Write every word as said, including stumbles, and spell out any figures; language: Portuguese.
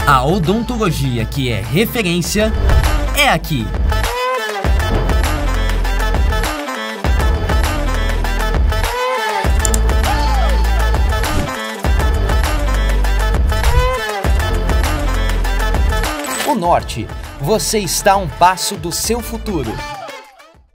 A odontologia que é referência é aqui. O Norte, você está a um passo do seu futuro.